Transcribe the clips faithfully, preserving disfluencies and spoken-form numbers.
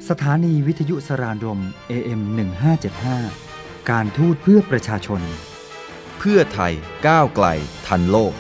สถานีวิทยุสรานรม เอ เอ็ม หนึ่งห้าเจ็ดห้า การทูตเพื่อประชาชนเพื่อไทยก้าวไกลทันโลก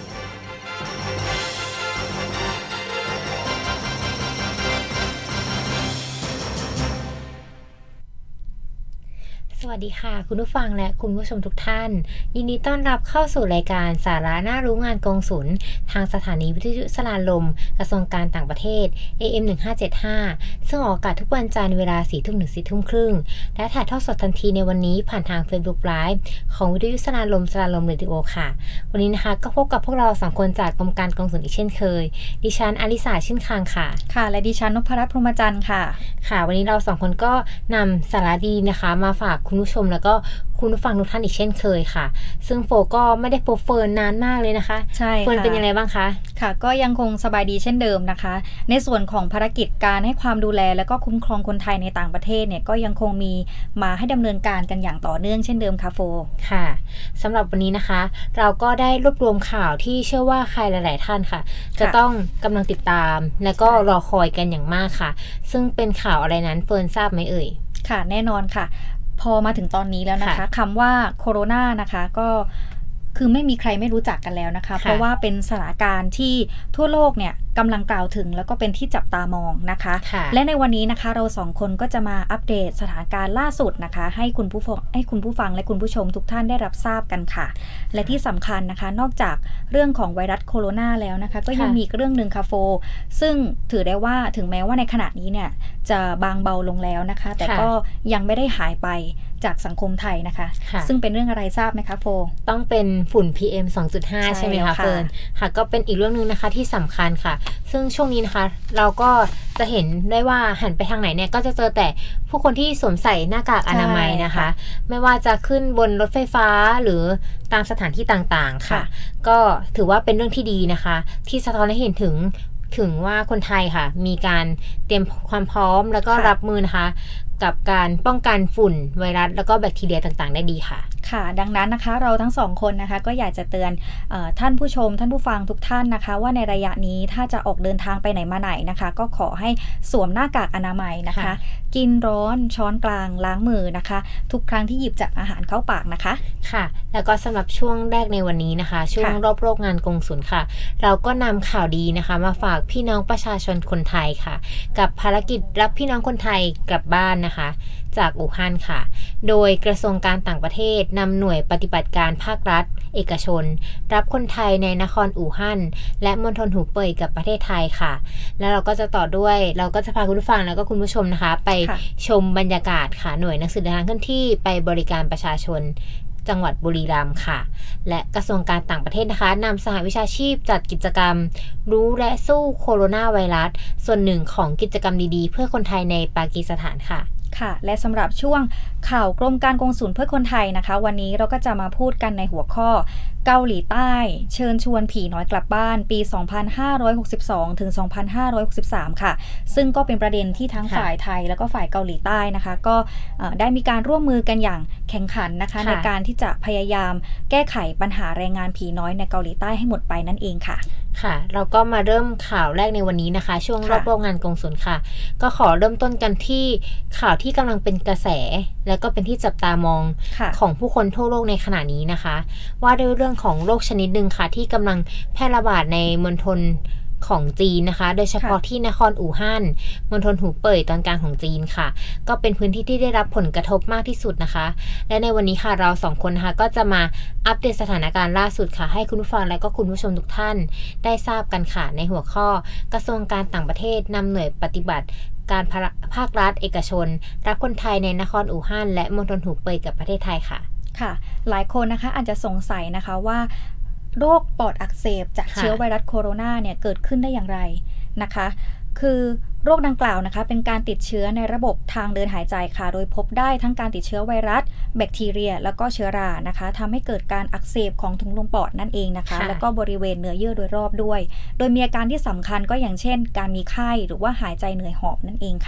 สวัสดีค่ะคุณผู้ฟังและคุณผู้ชมทุกท่านยินดีต้อนรับเข้าสู่รายการสาระน่ารู้งานกงสุลทางสถานีวิทยุสรานลมกระทรวงการต่างประเทศ เอ เอ็ม หนึ่งห้าเจ็ดห้า ซึ่งออกอากาศทุกวันจันทร์เวลา สี่ทุ่ม ถึง สี่ทุ่มครึ่งและถ่ายทอดสดทันทีในวันนี้ผ่านทาง Facebook Live ของวิทยุสรานลมสรานลมเรดิโอค่ะวันนี้นะคะก็พบกับพวกเราสองคนจากกรมการกงสุลอีกเช่นเคยดิฉันอลิสาชื่นคางค่ะค่ะและดิฉันนพรัตน์พรหมจันทร์ค่ะค่ะวันนี้เราสองคนก็นำสาระดีนะคะมาฝากคุณผู้ชมแล้วก็คุณผู้ฟังทุกท่านอีกเช่นเคยค่ะซึ่งโฟก็ไม่ได้พบเฟิร์นนานมากเลยนะคะใช่ค่ะเฟิร์นเป็นยังไงบ้างคะค่ะก็ยังคงสบายดีเช่นเดิมนะคะในส่วนของภารกิจการให้ความดูแลและก็คุ้มครองคนไทยในต่างประเทศเนี่ยก็ยังคงมีมาให้ดำเนินการกันอย่างต่อเนื่องเช่นเดิมค่ะโฟค่ะสำหรับวันนี้นะคะเราก็ได้รวบรวมข่าวที่เชื่อว่าใครหลายๆท่านค่ะจะต้องกำลังติดตามและก็รอคอยกันอย่างมากค่ะซึ่งเป็นข่าวอะไรนั้นเฟิร์นทราบไหมเอ่ยค่ะแน่นอนค่ะพอมาถึงตอนนี้แล้วนะคะคำว่าโคโรนานะคะก็คือไม่มีใครไม่รู้จักกันแล้วนะคะเพราะว่าเป็นสถานการณ์ที่ทั่วโลกเนี่ยกำลังกล่าวถึงแล้วก็เป็นที่จับตามองนะคะและในวันนี้นะคะเราสองคนก็จะมาอัปเดตสถานการณ์ล่าสุดนะคะให้คุณผู้ฟังให้คุณผู้ฟังและคุณผู้ชมทุกท่านได้รับทราบกันค่ะและที่สำคัญนะคะนอกจากเรื่องของไวรัสโคโรนาแล้วนะคะก็ยังมีเรื่องนึงค่ะโฟซึ่งถือได้ว่าถึงแม้ว่าในขณะนี้เนี่ยจะบางเบาลงแล้วนะคะแต่ก็ยังไม่ได้หายไปจากสังคมไทยนะคะซึ่งเป็นเรื่องอะไรทราบไหมคะโฟต้องเป็นฝุ่น พี เอ็ม สองจุดห้า ใช่ไหมคะเฟิร์นค่ะก็เป็นอีกเรื่องนึงนะคะที่สำคัญค่ะซึ่งช่วงนี้นะคะเราก็จะเห็นได้ว่าหันไปทางไหนเนี่ยก็จะเจอแต่ผู้คนที่สวมใส่หน้ากากอนามัยนะคะไม่ว่าจะขึ้นบนรถไฟฟ้าหรือตามสถานที่ต่างๆค่ะก็ถือว่าเป็นเรื่องที่ดีนะคะที่สะท้อนให้เห็นถึงถึงว่าคนไทยค่ะมีการเตรียมความพร้อมแล้วก็รับมือนะคะกับการป้องกันฝุ่นไวรัสแล้วก็แบคทีเรียต่างๆได้ดีค่ะค่ะดังนั้นนะคะเราทั้งสองคนนะคะก็อยากจะเตือนเอ่อท่านผู้ชมท่านผู้ฟังทุกท่านนะคะว่าในระยะนี้ถ้าจะออกเดินทางไปไหนมาไหนนะคะก็ขอให้สวมหน้ากากอนามัยนะคะกินร้อนช้อนกลางล้างมือนะคะทุกครั้งที่หยิบจับอาหารเข้าปากนะคะค่ะแล้วก็สำหรับช่วงแรกในวันนี้นะคะช่วงรอบโลกงานกงสุลค่ะเราก็นำข่าวดีนะคะมาฝากพี่น้องประชาชนคนไทยค่ะกับภารกิจรับพี่น้องคนไทยกลับบ้านนะคะจากอู่ฮั่นค่ะโดยกระทรวงการต่างประเทศนำหน่วยปฏิบัติการภาครัฐเอกชนรับคนไทยในนครอู่ฮั่นและมณฑลหูเป่ยกับประเทศไทยค่ะแล้วเราก็จะต่อด้วยเราก็จะพาคุณผู้ฟังแล้วก็คุณผู้ชมนะคะไปชมบรรยากาศค่ะหน่วยหนังสือเดินทางเคลื่อนที่ไปบริการประชาชนจังหวัดบุรีรัมย์ค่ะและกระทรวงการต่างประเทศนะคะนำสหวิชาชีพจัดกิจกรรมรู้และสู้โคโรนาไวรัสส่วนหนึ่งของกิจกรรมดีๆเพื่อคนไทยในปากีสถานค่ะค่ะและสำหรับช่วงข่าวกรมการกงสุลเพื่อคนไทยนะคะวันนี้เราก็จะมาพูดกันในหัวข้อเกาหลีใต้เชิญชวนผีน้อยกลับบ้านปี สองพันห้าร้อยหกสิบสอง ถึง สองพันห้าร้อยหกสิบสาม ค่ะซึ่งก็เป็นประเด็นที่ทั้งฝ่ายไทยแล้วก็ฝ่ายเกาหลีใต้นะคะก็ได้มีการร่วมมือกันอย่างแข่งขันนะคะในการที่จะพยายามแก้ไขปัญหาแรงงานผีน้อยในเกาหลีใต้ให้หมดไปนั่นเองค่ะค่ะเราก็มาเริ่มข่าวแรกในวันนี้นะคะช่วงรอบโลกงานกงสุลค่ะก็ขอเริ่มต้นกันที่ข่าวที่กำลังเป็นกระแสและก็เป็นที่จับตามองของผู้คนทั่วโลกในขณะนี้นะคะว่าด้วยเรื่องของโรคชนิดหนึ่งค่ะที่กำลังแพร่ระบาดในมณฑลของจีนนะคะโดยเฉพาะที่นครอู่ฮั่นมณฑลหูเป่ยตอนกลางของจีนค่ะก็เป็นพื้นที่ที่ได้รับผลกระทบมากที่สุดนะคะและในวันนี้ค่ะเราสองคนนะคะก็จะมาอัปเดตสถานการณ์ล่าสุดค่ะให้คุณผู้ฟังและก็คุณผู้ชมทุกท่านได้ทราบกันค่ะในหัวข้อกระทรวงการต่างประเทศนำหน่วยปฏิบัติการภาครัฐเอกชนรับคนไทยในนครอู่ฮั่นและมณฑลหูเป่ยกับประเทศไทยค่ะค่ะหลายคนนะคะอาจจะสงสัยนะคะว่าโรคปอดอักเสบจากเชื้อไวรัสโคโรนาเนี่ยเกิดขึ้นได้อย่างไรนะคะคือโรคดังกล่าวนะคะเป็นการติดเชื้อในระบบทางเดินหายใจค่ะโดยพบได้ทั้งการติดเชื้อไวรัสแบคทีเรียแล้วก็เชื้อรานะคะทำให้เกิดการอักเสบของถุงลมปอดนั่นเองนะคะแล้วก็บริเวณเนื้อเยื่อโดยรอบด้วยโดยมีอาการที่สำคัญก็อย่างเช่นการมีไข้หรือว่าหายใจเหนื่อยหอบนั่นเองค่ะ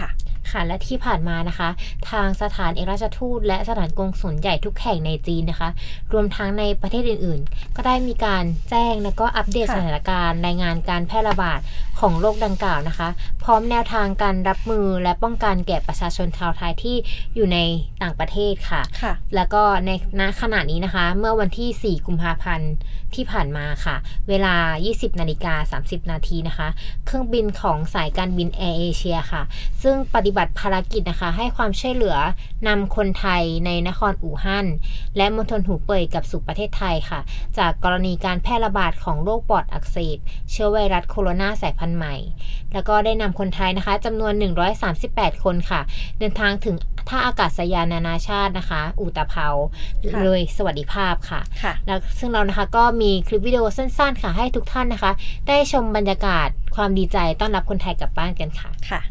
ค่ะและที่ผ่านมานะคะทางสถานเอกอัครราชทูตและสถานกงสุลใหญ่ทุกแห่งในจีนนะคะรวมทั้งในประเทศอื่นๆก็ได้มีการแจ้งและก็อัปเดตสถานการณ์รายงานการแพร่ระบาดของโรคดังกล่าวนะคะพร้อมแนวทางการรับมือและป้องกันแก่ประชาชนชาวไทยที่อยู่ในต่างประเทศค่ะแล้วก็ในณขณะนี้นะคะเมื่อวันที่สี่กุมภาพันธ์ที่ผ่านมาค่ะเวลา ยี่สิบนาฬิกาสามสิบนาทีนะคะเครื่องบินของสายการบินแอร์เอเชียค่ะซึ่งปฏิบัติภารกิจนะคะให้ความช่วยเหลือนำคนไทยในนครอู่ฮั่นและมณฑลหูเป่ยกลับสู่ประเทศไทยค่ะจากกรณีการแพร่ระบาดของโรคปอดอักเสบเชื้อไวรัสโคโรนาสายพันธุ์ใหม่แล้วก็ได้นำคนไทยนะคะจำนวนหนึ่งร้อยสามสิบแปดคนค่ะเดินทางถึงท่าอากาศยานนานาชาตินะคะอุตภเปาโดยสวัสดิภาพค่ะแล้วซึ่งเรานะคะก็มีคลิปวิดีโอสั้นๆค่ะให้ทุกท่านนะคะได้ชมบรรยากาศความดีใจต้อนรับคนไทยกลับบ้านกันค่ะค่ะ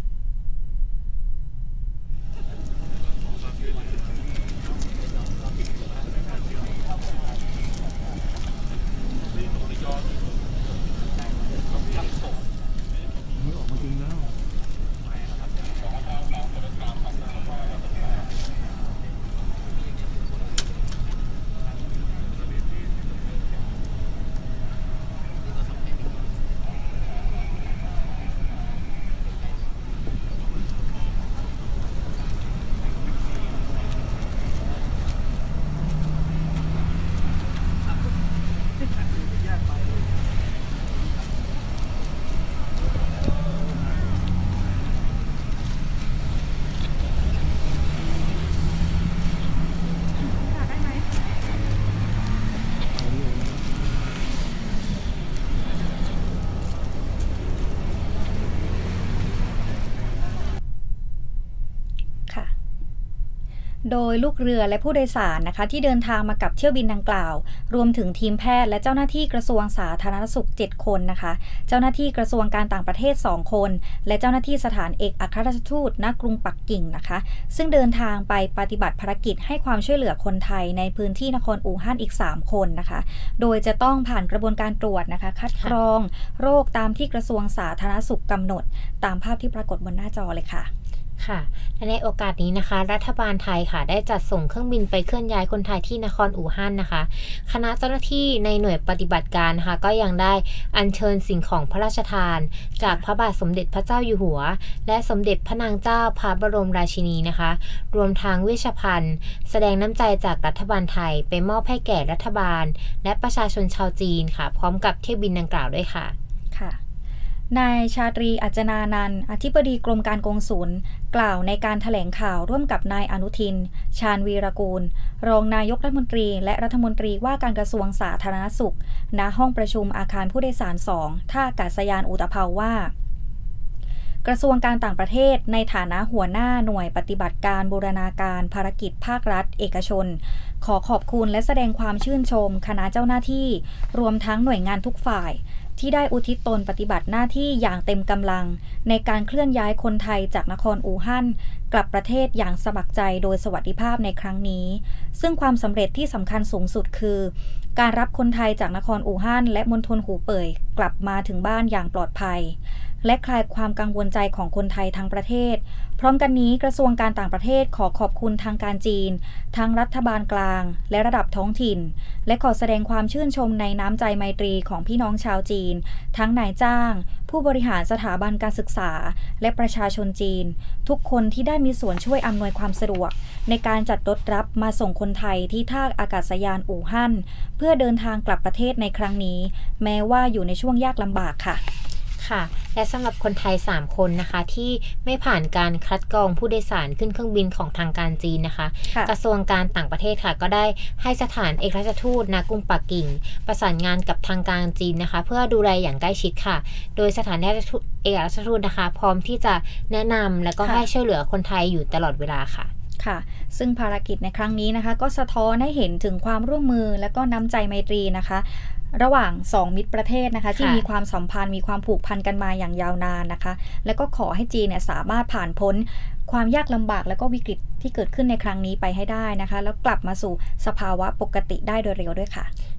โดยลูกเรือและผู้โดยสารนะคะที่เดินทางมากับเที่ยวบินดังกล่าวรวมถึงทีมแพทย์และเจ้าหน้าที่กระทรวงสาธารณสุขเจ็ดคนนะคะเจ้าหน้าที่กระทรวงการต่างประเทศสองคนและเจ้าหน้าที่สถานเอกอัครราชทูตณกรุงปักกิ่งนะคะซึ่งเดินทางไปปฏิบัติภารกิจให้ความช่วยเหลือคนไทยในพื้นที่นครอู่ฮั่นอีกสามคนนะคะโดยจะต้องผ่านกระบวนการตรวจนะคะคัดกรองโรคตามที่กระทรวงสาธารณสุขกำหนดตามภาพที่ปรากฏบนหน้าจอเลยค่ะค่ะและในโอกาสนี้นะคะรัฐบาลไทยค่ะได้จัดส่งเครื่องบินไปเคลื่อนย้ายคนไทยที่นครอู่ฮั่นนะคะคณะเจ้าหน้าที่ในหน่วยปฏิบัติการนะคะก็ยังได้อัญเชิญสิ่งของพระราชทานจากพระบาทสมเด็จพระเจ้าอยู่หัวและสมเด็จพระนางเจ้าพระบรมราชินีนะคะรวมทั้งเวชภัณฑ์แสดงน้ำใจจากรัฐบาลไทยไปมอบให้แก่รัฐบาลและประชาชนชาวจีนค่ะพร้อมกับเที่ยวบินดังกล่าวด้วยค่ะค่ะนายชาตรีอัจจนานันท์อธิบดีกรมการกงสุลกล่าวในการแถลงข่าวร่วมกับนายอนุทินชาญวีรกูลรองนายกรัฐมนตรีและรัฐมนตรีว่าการกระทรวงสาธารณสุขณห้องประชุมอาคารผู้โดยสารสองท่าอากาศยานอุตภเปาว่ากระทรวงการต่างประเทศในฐานะหัวหน้าหน่วยปฏิบัติการบูรณาการภารกิจภาครัฐเอกชนขอขอบคุณและแสดงความชื่นชมคณะเจ้าหน้าที่รวมทั้งหน่วยงานทุกฝ่ายที่ได้อุทิศตนปฏิบัติหน้าที่อย่างเต็มกำลังในการเคลื่อนย้ายคนไทยจากนครอู่ฮั่นกลับประเทศอย่างสมัครใจโดยสวัสดิภาพในครั้งนี้ซึ่งความสำเร็จที่สำคัญสูงสุดคือการรับคนไทยจากนครอู่ฮั่นและมณฑลหูเป่ยกลับมาถึงบ้านอย่างปลอดภัยและคลายความกังวลใจของคนไทยทั้งประเทศพร้อมกันนี้กระทรวงการต่างประเทศขอขอบคุณทางการจีนทั้งรัฐบาลกลางและระดับท้องถิ่นและขอแสดงความชื่นชมในน้ำใจไมตรีของพี่น้องชาวจีนทั้งนายจ้างผู้บริหารสถาบันการศึกษาและประชาชนจีนทุกคนที่ได้มีส่วนช่วยอำนวยความสะดวกในการจัดรถรับมาส่งคนไทยที่ท่าอากาศยานอู่ฮั่นเพื่อเดินทางกลับประเทศในครั้งนี้แม้ว่าอยู่ในช่วงยากลำบากค่ะค่ะและสำหรับคนไทยสามคนนะคะที่ไม่ผ่านการคัดกรองผู้โดยสารขึ้นเครื่องบินของทางการจีนนะคะกระทรวงการต่างประเทศค่ะก็ได้ให้สถานเอกอัครราชทูตณกรุงปักกิ่งประสานงานกับทางการจีนนะคะเพื่อดูแลอย่างใกล้ชิดค่ะโดยสถานเอกอัครราชทูตนะคะพร้อมที่จะแนะนำและก็ให้ช่วยเหลือคนไทยอยู่ตลอดเวลาค่ะค่ะซึ่งภารกิจในครั้งนี้นะคะก็สะท้อนให้เห็นถึงความร่วมมือและก็น้ำใจไมตรีนะคะระหว่างสองมิตรประเทศนะคะที่มีความสัมพันธ์มีความผูกพันกันมาอย่างยาวนานนะคะแล้วก็ขอให้จีนเนี่ยสามารถผ่านพ้นความยากลำบากและก็วิกฤตที่เกิดขึ้นในครั้งนี้ไปให้ได้นะคะแล้วกลับมาสู่สภาวะปกติได้โดยเร็วด้วยค่ะ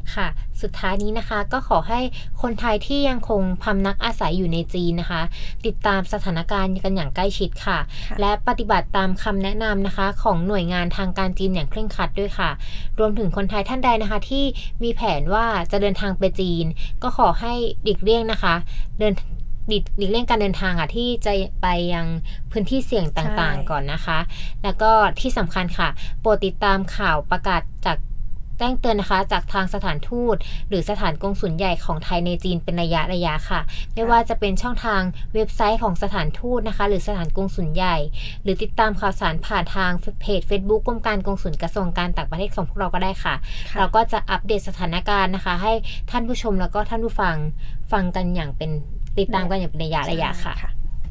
ค่ะสุดท้ายนี้นะคะก็ขอให้คนไทยที่ยังคงพำนักอาศัยอยู่ในจีนนะคะติดตามสถานการณ์กันอย่างใกล้ชิดค่ะและปฏิบัติตามคำแนะนำนะคะของหน่วยงานทางการจีนอย่างเคร่งครัดด้วยค่ะรวมถึงคนไทยท่านใดนะคะที่มีแผนว่าจะเดินทางไปจีนก็ขอให้หลีกเลี่ยงนะคะเดินหลีกเลี่ยงการเดินทางค่ะที่จะไปยังพื้นที่เสี่ยงต่างๆก่อนนะคะแล้วก็ที่สำคัญค่ะโปรดติดตามข่าวประกาศจากแจ้งเตือนนะคะจากทางสถานทูตหรือสถานกงสุลใหญ่ของไทยในจีนเป็นระยะระยะค่ะไม่ว่าจะเป็นช่องทางเว็บไซต์ของสถานทูตนะคะหรือสถานกงสุลใหญ่หรือติดตามข่าวสารผ่านทางเพจ Facebook กรมการกงสุลกระทรวงการต่างประเทศของพวกเราก็ได้ค่ะเราก็จะอัปเดตสถานการณ์นะคะให้ท่านผู้ชมแล้วก็ท่านผู้ฟังฟังกันอย่างเป็นติดตามกันอย่างเป็นระยะระยะค่ะ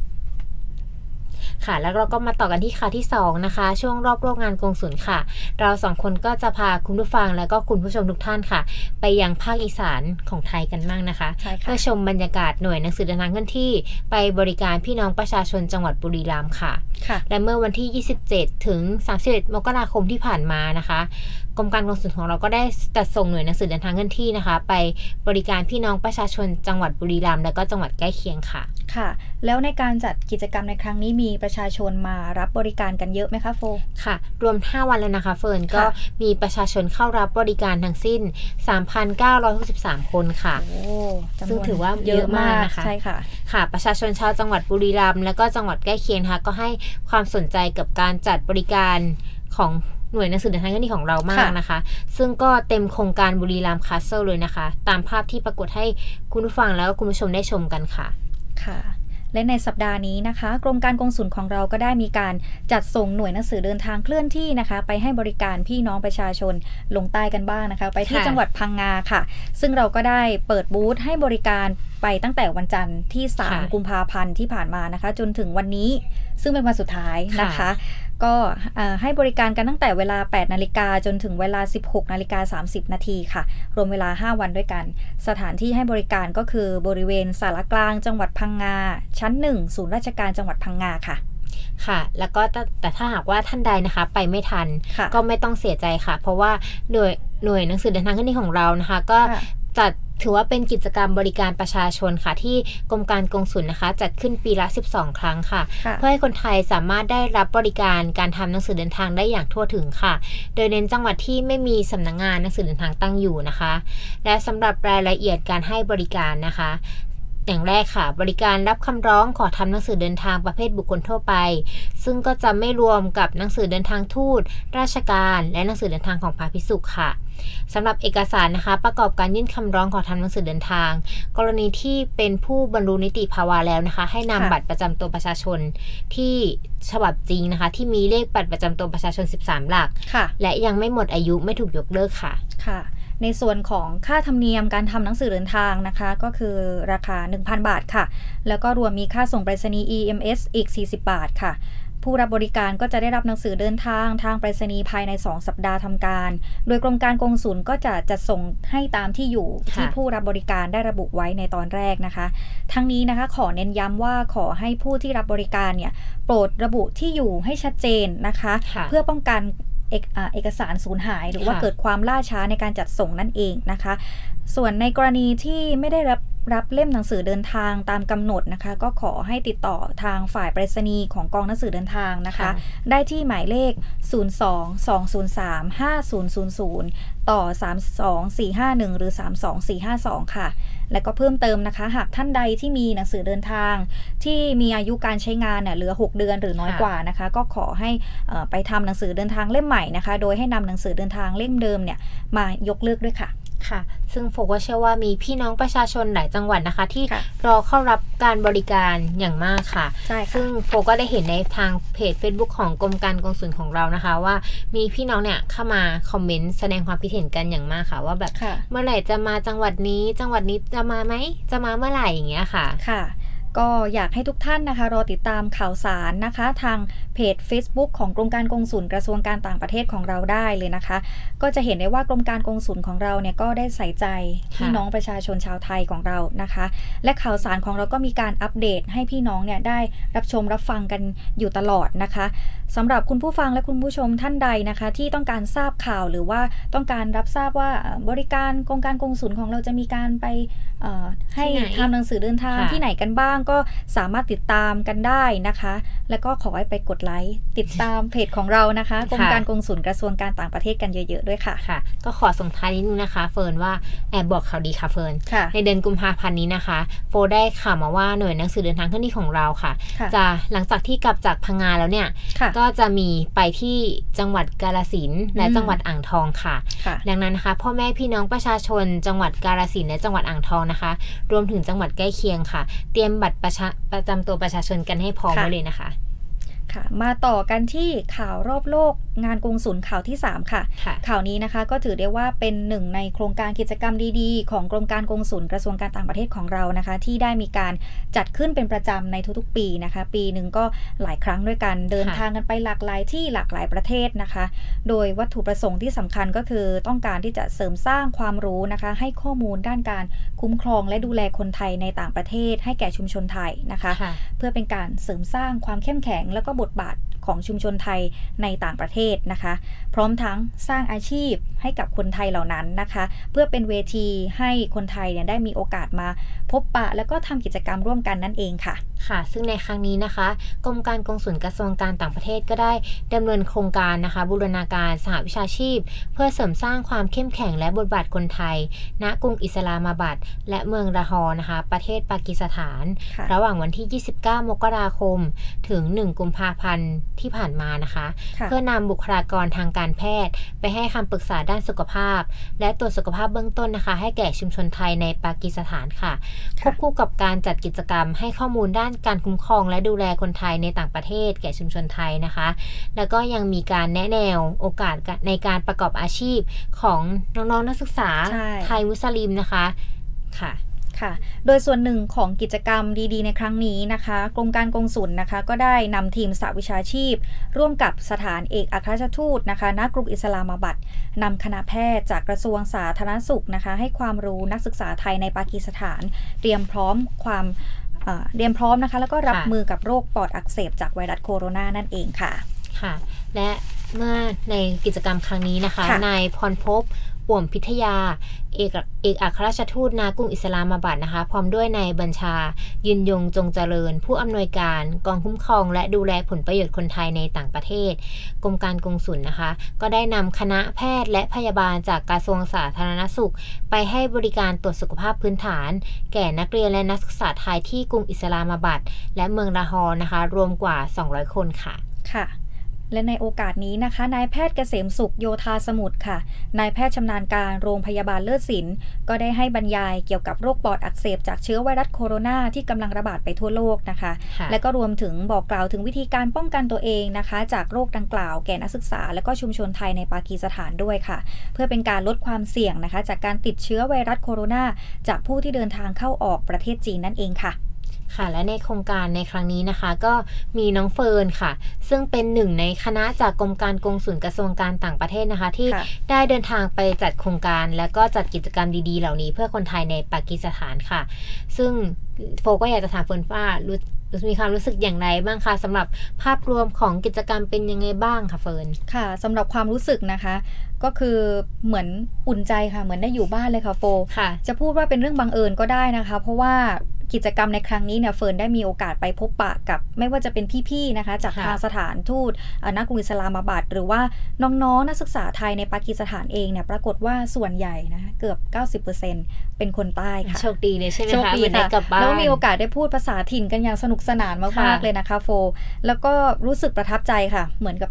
ค่ะแล้วเราก็มาต่อกันที่ข่าวที่สองนะคะช่วงรอบโลกงานกงสุลค่ะเราสองคนก็จะพาคุณผู้ฟังแล้วก็คุณผู้ชมทุกท่านค่ะไปยังภาคอีสานของไทยกันบ้างนะคะเพื่อชมบรรยากาศหน่วยหนังสือเดินทางเคลื่อนที่ไปบริการพี่น้องประชาชนจังหวัดบุรีรัมย์ค่ะและเมื่อวันที่ยี่สิบเจ็ดถึงสามสิบเอ็ดมกราคมที่ผ่านมานะคะกรมการกงสุลของเราก็ได้จัดส่งหน่วยหนังสือเดินทางเคลื่อนที่นะคะไปบริการพี่น้องประชาชนจังหวัดบุรีรัมย์และก็จังหวัดใกล้เคียงค่ะค่ะแล้วในการจัดกิจกรรมในครั้งนี้มีประชาชนมารับบริการกันเยอะไหมคะโฟค่ะรวมห้าวันแล้วนะคะเฟิร์นก็มีประชาชนเข้ารับบริการทั้งสิ้น สามพันเก้าร้อยหกสิบสาม คนค่ะโอ้ซึ่งถือว่าเยอะมากนะคะใช่ค่ะค่ะประชาชนชาวจังหวัดบุรีรัมย์และก็จังหวัดใกล้เคียงค่ะก็ให้ความสนใจกับการจัดบริการของหน่วยหนังสือเดินทางเคลื่อนที่ของเรามากนะคะซึ่งก็เต็มโครงการบุรีรัมย์คาสเซิลเลยนะคะตามภาพที่ปรากฏให้คุณผู้ฟังแล้วก็คุณผู้ชมได้ชมกันค่ะค่ะและในสัปดาห์นี้นะคะกรมการกงสุลของเราก็ได้มีการจัดส่งหน่วยหนังสือเดินทางเคลื่อนที่นะคะไปให้บริการพี่น้องประชาชนลงใต้กันบ้างนะคะไปที่จังหวัดพังงาค่ะซึ่งเราก็ได้เปิดบูธให้บริการไปตั้งแต่วันจันทร์ที่สามกุมภาพันธ์ที่ผ่านมานะคะจนถึงวันนี้ซึ่งเป็นวันสุดท้ายนะคะก็ให้บริการกันตั้งแต่เวลา แปดนาฬิกาจนถึงเวลา สิบหกนาฬิกาสามสิบนาทีค่ะรวมเวลาห้าวันด้วยกันสถานที่ให้บริการก็คือบริเวณศาลากลางจังหวัดพังงาชั้นหนึ่งศูนย์ราชการจังหวัดพังงาค่ะค่ะแล้วก็แต่ถ้าหากว่าท่านใดนะคะไปไม่ทันก็ไม่ต้องเสียใจค่ะเพราะว่าหน่วยหน่วยหนังสือเดินทางเคลื่อนที่ของเรานะคะก็จัดถือว่าเป็นกิจกรรมบริการประชาชนค่ะที่กรมการกงสุลนะคะจัดขึ้นปีละสิบสองครั้งค่ะเพื่อให้คนไทยสามารถได้รับบริการการทำหนังสือเดินทางได้อย่างทั่วถึงค่ะโดยเน้นจังหวัดที่ไม่มีสำนักงานหนังสือเดินทางตั้งอยู่นะคะและสำหรับรายละเอียดการให้บริการนะคะอย่างแรกค่ะบริการรับคำร้องขอทำหนังสือเดินทางประเภทบุคคลทั่วไปซึ่งก็จะไม่รวมกับหนังสือเดินทางทูตราชการและหนังสือเดินทางของพระภิกษุค่ะสำหรับเอกสารนะคะประกอบการยื่นคำร้องขอทำหนังสือเดินทางกรณีที่เป็นผู้บรรลุนิติภาวะแล้วนะคะให้นำบัตรประจำตัวประชาชนที่ฉบับจริงนะคะที่มีเลขบัตรประจำตัวประชาชนสิบสามหลักและยังไม่หมดอายุไม่ถูกยกเลิกค่ะค่ะในส่วนของค่าธรรมเนียมการทำหนังสือเดินทางนะคะก็คือราคา หนึ่งพัน บาทค่ะแล้วก็รวมมีค่าส่งไปรษณีย์ อี เอ็ม เอส อีกสี่สิบบาทค่ะผู้รับบริการก็จะได้รับหนังสือเดินทางทางไปรษณีย์ภายในสองสัปดาห์ทำการโดยกรมการกงสุลก็จะจัดส่งให้ตามที่อยู่ที่ผู้รับบริการได้ระบุไว้ในตอนแรกนะคะทั้งนี้นะคะขอเน้นย้ำว่าขอให้ผู้ที่รับบริการเนี่ยโปรดระบุที่อยู่ให้ชัดเจนนะคะเพื่อป้องกันเอกเอกสารสูญหายหรือว่าเกิดความล่าช้าในการจัดส่งนั่นเองนะคะส่วนในกรณีที่ไม่ได้รับรับเล่มหนังสือเดินทางตามกำหนดนะคะก็ขอให้ติดต่อทางฝ่ายไปรษณีย์ของกองหนังสือเดินทางนะคะได้ที่หมายเลขศูนย์ สอง สอง ศูนย์ สาม ห้า ศูนย์ ศูนย์ ศูนย์ต่อสาม สอง สี่ ห้า หนึ่งหรือสาม สอง สี่ ห้า สองค่ะและก็เพิ่มเติมนะคะหากท่านใดที่มีหนังสือเดินทางที่มีอายุการใช้งานเนี่ยเหลือหกเดือนหรือน้อยกว่านะคะก็ขอให้ไปทำหนังสือเดินทางเล่มใหม่นะคะโดยให้นำหนังสือเดินทางเล่มเดิมเนี่ยมายกเลิกด้วยค่ะค่ะซึ่งโฟก็เชื่อว่ามีพี่น้องประชาชนหลายจังหวัดนะคะที่รอเข้ารับการบริการอย่างมากค่ะซึ่งโฟก็ได้เห็นในทางเพจ Facebook ของกรมการกงสุลของเรานะคะว่ามีพี่น้องเนี่ยเข้ามาคอมเมนต์แสดงความคิดเห็นกันอย่างมากค่ะว่าแบบเมื่อไหร่จะมาจังหวัดนี้จังหวัดนี้จะมาไหมจะมาเมื่อไหร่อย่างเงี้ยค่ะค่ะก็อยากให้ทุกท่านนะคะรอติดตามข่าวสารนะคะทางเพจ Facebook ของกรมการกงสุลกระทรวงการต่างประเทศของเราได้เลยนะคะก็จะเห็นได้ว่ากรมการกงสุลของเราเนี่ยก็ได้ใส่ใจพี่น้องประชาชนชาวไทยของเรานะคะและข่าวสารของเราก็มีการอัปเดตให้พี่น้องเนี่ยได้รับชมรับฟังกันอยู่ตลอดนะคะสำหรับคุณผู้ฟังและคุณผู้ชมท่านใดนะคะที่ต้องการทราบข่าวหรือว่าต้องการรับทราบว่าบริการกรมการกงสุลของเราจะมีการไปให้ทำหนังสือเดินทางที่ไหนกันบ้างก็สามารถติดตามกันได้นะคะแล้วก็ขอให้ไปกดไลค์ติดตามเพจของเรานะคะกรมการกงสุลกระทรวงการต่างประเทศกันเยอะๆด้วยค่ะค่ะก็ขอส่งท้ายนิดนึงนะคะเฟิร์นว่าแอบบอกข่าวดีค่ะเฟิร์นในเดือนกุมภาพันธ์นี้นะคะโฟได้ข่าวมาว่าหน่วยหนังสือเดินทางเคลื่อนที่ของเราค่ะจะหลังจากที่กลับจากพังงาแล้วเนี่ยก็จะมีไปที่จังหวัดกาฬสินธุ์และจังหวัดอ่างทองค่ะดังนั้นนะคะพ่อแม่พี่น้องประชาชนจังหวัดกาฬสินธุ์และจังหวัดอ่างทองนะคะรวมถึงจังหวัดใกล้เคียงค่ะเตรียมบัตรประชาประจำตัวประชาชนกันให้พร้อมไว้เลยนะคะค่ะมาต่อกันที่ข่าวรอบโลกงานกงสุลข่าวที่สามค่ะข่าวนี้นะคะก็ถือได้ว่าเป็นหนึ่งในโครงการกิจกรรมดีๆของกรมการกงสุลกระทรวงการต่างประเทศของเรานะคะที่ได้มีการจัดขึ้นเป็นประจำในทุกๆปีนะคะปีหนึ่งก็หลายครั้งด้วยกันเดินทางกันไปหลากหลายที่หลากหลายประเทศนะคะโดยวัตถุประสงค์ที่สำคัญก็คือต้องการที่จะเสริมสร้างความรู้นะคะให้ข้อมูลด้านการคุ้มครองและดูแลคนไทยในต่างประเทศให้แก่ชุมชนไทยนะคะเพื่อเป็นการเสริมสร้างความเข้มแข็งแล้วก็บทบาทของชุมชนไทยในต่างประเทศนะคะพร้อมทั้งสร้างอาชีพให้กับคนไทยเหล่านั้นนะคะเพื่อเป็นเวทีให้คนไทยเนี่ยได้มีโอกาสมาพบปะแล้วก็ทำกิจกรรมร่วมกันนั่นเองค่ะค่ะซึ่งในครั้งนี้นะคะกรมการกงสุลกระทรวงการต่างประเทศก็ได้ดำเนินโครงการนะคะบูรณาการสหวิชาชีพเพื่อเสริมสร้างความเข้มแข็งและบทบาทคนไทยณกรุงอิสลามาบัดและเมืองละฮอร์นะคะประเทศปากีสถานระหว่างวันที่ยี่สิบเก้ามกราคมถึงหนึ่งกุมภาพันธ์ที่ผ่านมานะคะเพื่อนำบุคลากรทางการแพทย์ไปให้คำปรึกษาด้านสุขภาพและตรวจสุขภาพเบื้องต้นนะคะให้แก่ชุมชนไทยในปากีสถานค่ะควบคู่กับการจัดกิจกรรมให้ข้อมูลด้านการคุ้มครองและดูแลคนไทยในต่างประเทศแก่ชุมชนไทยนะคะแล้วก็ยังมีการแนะแนวโอกาสในการประกอบอาชีพของน้องๆนักศึกษาไทยมุสลิมนะคะค่ะค่ะโดยส่วนหนึ่งของกิจกรรมดีๆในครั้งนี้นะคะกรมการกงสุลนะคะก็ได้นำทีมสหวิชาชีพร่วมกับสถานเอกอัครราชทูตนะคะณกรุงอิสลามาบัดนำคณะแพทย์จากกระทรวงสาธารณสุขนะคะให้ความรู้นักศึกษาไทยในปากีสถานเตรียมพร้อมความเตรียมพร้อมนะคะแล้วก็รับมือกับโรคปอดอักเสบจากไวรัสโคโรนานั่นเองค่ะค่ะและเมื่อในกิจกรรมครั้งนี้นะคะนายพรภพป่วมพิทยาเอกเอกอัครราชทูตณกรุงอิสลามาบัดนะคะพร้อมด้วยนายบัญชายืนยงจงเจริญผู้อำนวยการกองคุ้มครองและดูแลผลประโยชน์คนไทยในต่างประเทศกรมการกงสุลนะคะก็ได้นำคณะแพทย์และพยาบาลจากกระทรวงสาธารณสุขไปให้บริการตรวจสุขภาพพื้นฐานแก่นักเรียนและนักศึกษาไทยที่กรุงอิสลามาบัดและเมืองละฮอร์นะคะรวมกว่าสองร้อยคนค่ะค่ะและในโอกาสนี้นะคะนายแพทย์เกษมสุขโยธาสมุทรค่ะนายแพทย์ชำนาญการโรงพยาบาลเลิศศิลป์ก็ได้ให้บรรยายเกี่ยวกับโรคปอดอักเสบจากเชื้อไวรัสโคโรนาที่กำลังระบาดไปทั่วโลกนะคะและก็รวมถึงบอกกล่าวถึงวิธีการป้องกันตัวเองนะคะจากโรคดังกล่าวแก่นักศึกษาและก็ชุมชนไทยในปากีสถานด้วยค่ะเพื่อเป็นการลดความเสี่ยงนะคะจากการติดเชื้อไวรัสโคโรนาจากผู้ที่เดินทางเข้าออกประเทศจีนนั่นเองค่ะค่ะและในโครงการในครั้งนี้นะคะก็มีน้องเฟิร์นค่ะซึ่งเป็นหนึ่งในคณะจากกรมการกงสุลกระทรวงการต่างประเทศนะคะที่ได้เดินทางไปจัดโครงการและก็จัดกิจกรรมดีๆเหล่านี้เพื่อคนไทยในปากีสถานค่ะซึ่งโฟก็อยากจะถามเฟิร์นว่ารู้มีความรู้สึกอย่างไรบ้างคะสำหรับภาพรวมของกิจกรรมเป็นยังไงบ้างคะเฟิร์นค่ะสำหรับความรู้สึกนะคะก็คือเหมือนอุ่นใจค่ะเหมือนได้อยู่บ้านเลยค่ะโฟจะพูดว่าเป็นเรื่องบังเอิญก็ได้นะคะเพราะว่ากิจกรรมในครั้งนี้เนี่ยเฟิร์นได้มีโอกาสไปพบปะกับไม่ว่าจะเป็นพี่ๆนะคะจากทางสถานทูตณกรุงอิสลามาบัดหรือว่าน้องๆนักศึกษาไทยในปากีสถานเองเนี่ยปรากฏว่าส่วนใหญ่นะเกือบ เก้าสิบเปอร์เซ็นต์ เป็นคนใต้ค่ะโชคดีเลยใช่ไหมคะโชคดีค่ะแล้วมีโอกาสได้พูดภาษาถิ่นกันอย่างสนุกสนานมากๆเลยนะคะโฟแล้วก็รู้สึกประทับใจค่ะเหมือนกับ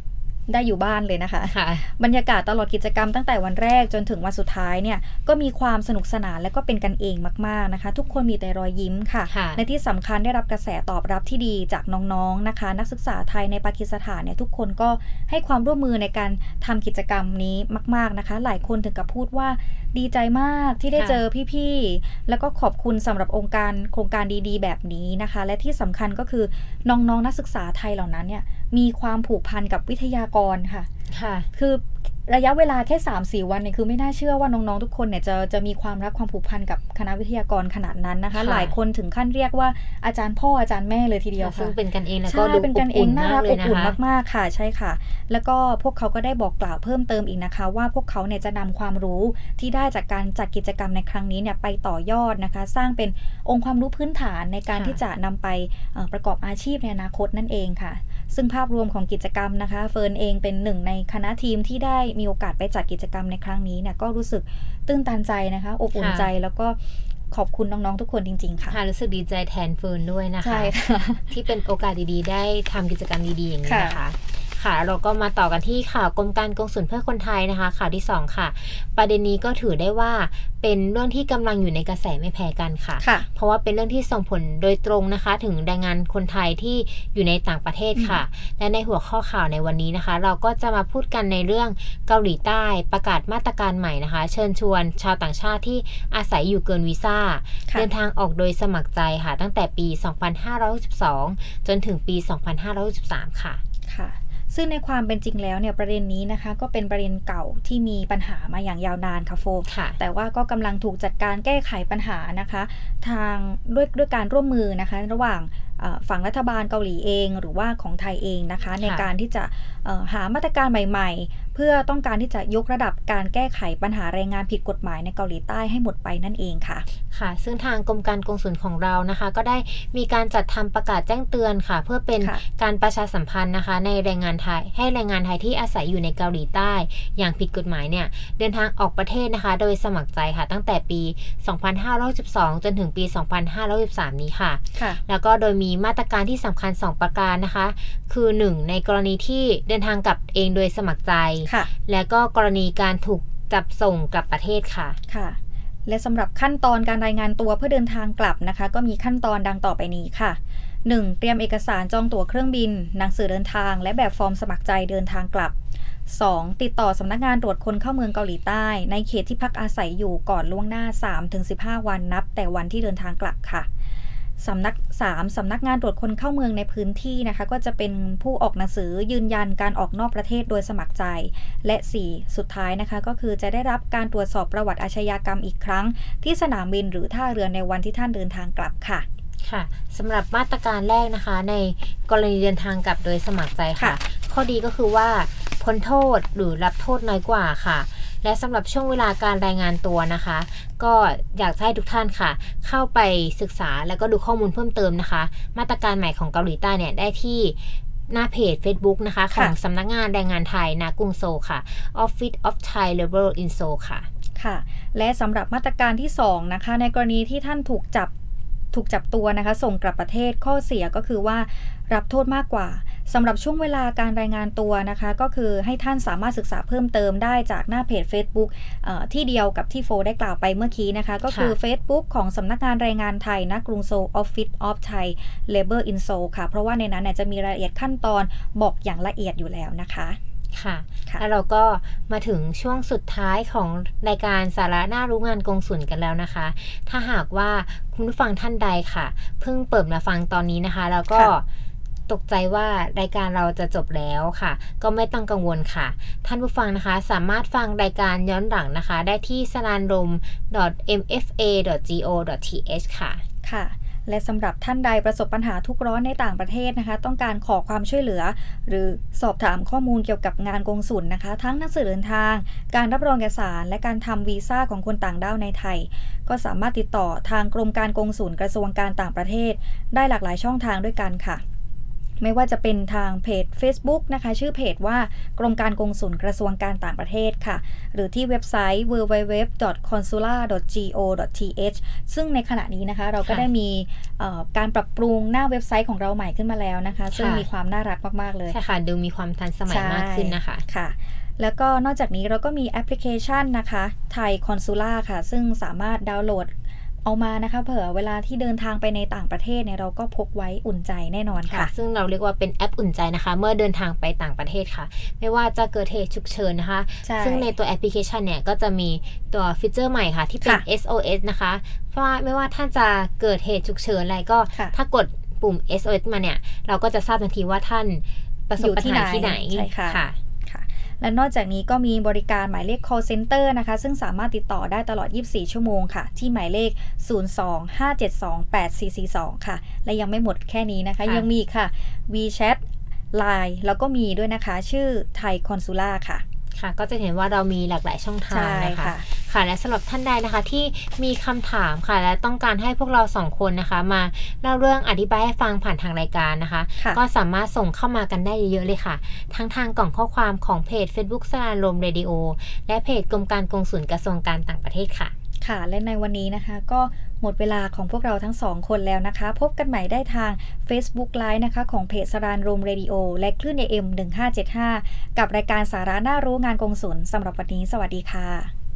ได้อยู่บ้านเลยนะคะบรรยากาศตลอดกิจกรรมตั้งแต่วันแรกจนถึงวันสุดท้ายเนี่ยก็มีความสนุกสนานและก็เป็นกันเองมากๆนะคะทุกคนมีแต่รอยยิ้มค่ะและที่สำคัญได้รับกระแสตอบรับที่ดีจากน้องๆนะคะนักศึกษาไทยในปากีสถานเนี่ยทุกคนก็ให้ความร่วมมือในการทำกิจกรรมนี้มากๆนะคะหลายคนถึงกับพูดว่าดีใจมากที่ได้เจอพี่ๆแล้วก็ขอบคุณสำหรับองค์การโครงการดีๆแบบนี้นะคะและที่สำคัญก็คือน้องๆนักศึกษาไทยเหล่านั้นเนี่ยมีความผูกพันกับวิทยากรค่ะค่ะคือระยะเวลาแค่ สามถึงสี่ วันเนี่ยคือไม่น่าเชื่อว่าน้องๆทุกคนเนี่ยจะจะมีความรักความผูกพันกับคณะวิทยากรขนาดนั้นนะคะหลายคนถึงขั้นเรียกว่าอาจารย์พ่ออาจารย์แม่เลยทีเดียวค่ะซึ่งเป็นกันเองแล้วก็ดูเป็นกันเองน่ารักอบอุ่นมากๆค่ะใช่ค่ะแล้วก็พวกเขาก็ได้บอกกล่าวเพิ่มเติมอีกนะคะว่าพวกเขาเนี่ยจะนำความรู้ที่ได้จากการจัดกิจกรรมในครั้งนี้เนี่ยไปต่อยอดนะคะสร้างเป็นองค์ความรู้พื้นฐานในการที่จะนำไปประกอบอาชีพในอนาคตนั่นเองค่ะซึ่งภาพรวมของกิจกรรมนะคะเฟิร์นเองเป็นหนึ่งในคณะทีมที่ได้มีโอกาสไปจัดกิจกรรมในครั้งนี้เนี่ยก็รู้สึกตื้นตันใจนะคะอบอุ่นใจแล้วก็ขอบคุณน้องๆทุกคนจริงๆค่ะรู้สึกดีใจแทนเฟิร์นด้วยนะคะที่เป็นโอกาสดีๆได้ทำกิจกรรมดีๆอย่างนี้นะคะค่ะเราก็มาต่อกันที่ข่าวกรมการกงสุลเพื่อคนไทยนะคะข่าวที่สองค่ะประเด็นนี้ก็ถือได้ว่าเป็นเรื่องที่กำลังอยู่ในกระแสไม่แพ้กันค่ะเพราะว่าเป็นเรื่องที่ส่งผลโดยตรงนะคะถึงแรงงานคนไทยที่อยู่ในต่างประเทศค่ะและในหัวข้อข่าวในวันนี้นะคะเราก็จะมาพูดกันในเรื่องเกาหลีใต้ประกาศมาตรการใหม่นะคะเชิญชวนชาวต่างชาติที่อาศัยอยู่เกินวีซ่าเดินทางออกโดยสมัครใจค่ะตั้งแต่ปีสองพันห้าร้อยหกสิบสองจนถึงปีสองพันห้าร้อยหกสิบสามค่ะค่ะซึ่งในความเป็นจริงแล้วเนี่ยประเด็นนี้นะคะก็เป็นประเด็นเก่าที่มีปัญหามาอย่างยาวนานค่ะโฟแต่ว่าก็กำลังถูกจัดการแก้ไขปัญหานะคะทางด้วยด้วยการร่วมมือนะคะระหว่างฝั่งรัฐบาลเกาหลีเองหรือว่าของไทยเองนะคะในการที่จะหามาตรการใหม่ๆเพื่อต้องการที่จะยกระดับการแก้ไขปัญหาแรงงานผิดกฎหมายในเกาหลีใต้ให้หมดไปนั่นเองค่ะค่ะซึ่งทางกรมการกงสุลของเรานะคะก็ได้มีการจัดทำประกาศแจ้งเตือนค่ะเพื่อเป็นการประชาสัมพันธ์นะคะในแรงงานไทยให้แรงงานไทยที่อาศัยอยู่ในเกาหลีใต้อย่างผิดกฎหมายเนี่ยเดินทางออกประเทศนะคะโดยสมัครใจค่ะตั้งแต่ปีสองพันห้าร้อยสิบสองจนถึงปีสองพันห้าร้อยสิบสามนี้ค่ะแล้วก็โดยมีมาตรการที่สำคัญสองประการนะคะคือหนึ่งในกรณีที่เดินทางกลับเองโดยสมัครใจและก็กรณีการถูกจับส่งกลับประเทศค่ะค่ะและสำหรับขั้นตอนการรายงานตัวเพื่อเดินทางกลับนะคะก็มีขั้นตอนดังต่อไปนี้ค่ะ หนึ่ง. เตรียมเอกสารจองตั๋วเครื่องบินหนังสือเดินทางและแบบฟอร์มสมัครใจเดินทางกลับ สอง. ติดต่อสำนักงานตรวจคนเข้าเมืองเกาหลีใต้ในเขตที่พักอาศัยอยู่ก่อนล่วงหน้า สามถึงสิบห้า วันนับแต่วันที่เดินทางกลับค่ะสำนัก สาม. สำนักงานตรวจคนเข้าเมืองในพื้นที่นะคะก็จะเป็นผู้ออกหนังสือยืนยันการออกนอกประเทศโดยสมัครใจและ สี่. สุดท้ายนะคะก็คือจะได้รับการตรวจสอบประวัติอาชญากรรมอีกครั้งที่สนามบินหรือท่าเรือในวันที่ท่านเดินทางกลับค่ะค่ะสำหรับมาตรการแรกนะคะในกรณีเดินทางกลับโดยสมัครใจค่ะข้อดีก็คือว่าพ้นโทษหรือรับโทษน้อยกว่าค่ะและสำหรับช่วงเวลาการรายงานตัวนะคะก็อยากให้ทุกท่านค่ะเข้าไปศึกษาแล้วก็ดูข้อมูลเพิ่มเติมนะคะมาตรการใหม่ของเกาหลีใต้เนี่ยได้ที่หน้าเพจ Facebook นะคะของสำนักงานแรงงานไทยณกรุงโซลค่ะ Office of Thai Labor in Seoul ค่ะค่ะและสำหรับมาตรการที่สองนะคะในกรณีที่ท่านถูกจับถูกจับตัวนะคะส่งกลับประเทศข้อเสียก็คือว่ารับโทษมากกว่าสำหรับช่วงเวลาการรายงานตัวนะคะก็คือให้ท่านสามารถศึกษาเพิ่มเติมได้จากหน้าเพจ Facebook ที่เดียวกับที่โฟได้กล่าวไปเมื่อกี้นะคะก็คือ Facebook ของสำนักงานแรงงานไทยณกรุงโซล Office of Thai Labor in Seoul ค่ะเพราะว่าในนั้นจะมีรายละเอียดขั้นตอนบอกอย่างละเอียดอยู่แล้วนะคะค่ะแล้วเราก็มาถึงช่วงสุดท้ายของรายการสาระน่ารู้งานกงสุลกันแล้วนะคะถ้าหากว่าคุณผู้ฟังท่านใดค่ะเพิ่งเปิดมาฟังตอนนี้นะคะแล้วก็ตกใจว่ารายการเราจะจบแล้วค่ะก็ไม่ต้องกังวลค่ะท่านผู้ฟังนะคะสามารถฟังรายการย้อนหลังนะคะได้ที่ สรานรม ดอท เอ็ม เอฟ เอ ดอท จี โอ ดอท ที เอช ค่ะค่ะและสำหรับท่านใดประสบปัญหาทุกข์ร้อนในต่างประเทศนะคะต้องการขอความช่วยเหลือหรือสอบถามข้อมูลเกี่ยวกับงานกงสุลนะคะทั้งหนังสือเดินทางการรับรองเอกสารและการทำวีซ่าของคนต่างด้าวในไทยก็สามารถติดต่อทางกรมการกงสุลกระทรวงการต่างประเทศได้หลากหลายช่องทางด้วยกันค่ะไม่ว่าจะเป็นทางเพจ Facebook นะคะชื่อเพจว่ากรมการกงสุลกระทรวงการต่างประเทศค่ะหรือที่เว็บไซต์ ดับเบิลยู ดับเบิลยู ดับเบิลยู ดอท คอนซูล่า ดอท จี โอ ดอท ที เอช ซึ่งในขณะนี้นะคะเราก็ได้มีการปรับปรุงหน้าเว็บไซต์ของเราใหม่ขึ้นมาแล้วนะคะซึ่งมีความน่ารักมากๆเลยใช่ค่ะดูมีความทันสมัยมากขึ้นนะคะค่ะแล้วก็นอกจากนี้เราก็มีแอปพลิเคชันนะคะไทยคอนซูล่าค่ะซึ่งสามารถดาวน์โหลดเอามานะคะเผื่อเวลาที่เดินทางไปในต่างประเทศเนี่ยเราก็พกไว้อุ่นใจแน่นอนค่ะซึ่งเราเรียกว่าเป็นแอปอุ่นใจนะคะเมื่อเดินทางไปต่างประเทศค่ะไม่ว่าจะเกิดเหตุฉุกเฉินนะคะซึ่งในตัวแอปพลิเคชันเนี่ยก็จะมีตัวฟีเจอร์ใหม่ค่ะที่เป็น เอส โอ เอส นะคะเพราะว่าไม่ว่าท่านจะเกิดเหตุฉุกเฉินอะไรก็ถ้ากดปุ่ม เอส โอ เอส มาเนี่ยเราก็จะทราบทันทีว่าท่านประสบปัญหาที่ไหนใช่ค่ะและนอกจากนี้ก็มีบริการหมายเลข call center นะคะซึ่งสามารถติดต่อได้ตลอดยี่สิบสี่ชั่วโมงค่ะที่หมายเลขศูนย์ สอง ห้า เจ็ด สอง แปด สี่ สี่ สองค่ะและยังไม่หมดแค่นี้นะคะยังมีค่ะ WeChat ไลน์ แล้วก็มีด้วยนะคะชื่อไทยคอนซูล่าค่ะค่ะก็จะเห็นว่าเรามีหลากหลายช่องทางนะคะค่ะและสำหรับท่านใดนะคะที่มีคำถามค่ะและต้องการให้พวกเราสองคนนะคะมาเล่าเรื่องอธิบายให้ฟังผ่านทางรายการนะคะก็สามารถส่งเข้ามากันได้เยอะๆเลยค่ะทั้งทางกล่องข้อความของเพจ Facebook สรานรมเรดิโอและเพจกรมการกงสุลกระทรวงการต่างประเทศค่ะค่ะและในวันนี้นะคะก็หมดเวลาของพวกเราทั้งสองคนแล้วนะคะพบกันใหม่ได้ทาง Facebook Live นะคะของเพจสรานรมเรดิโอและคลื่น เอ เอ็ม หนึ่งห้าเจ็ดห้ากับรายการสาระน่ารู้งานกงสุลสำหรับวันนี้สวัสดีค่ะ